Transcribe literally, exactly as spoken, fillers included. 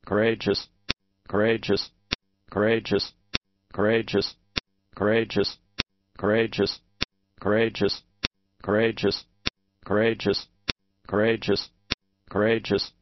courageous, courageous, courageous, courageous, courageous, courageous, courageous, courageous, courageous, courageous, courageous,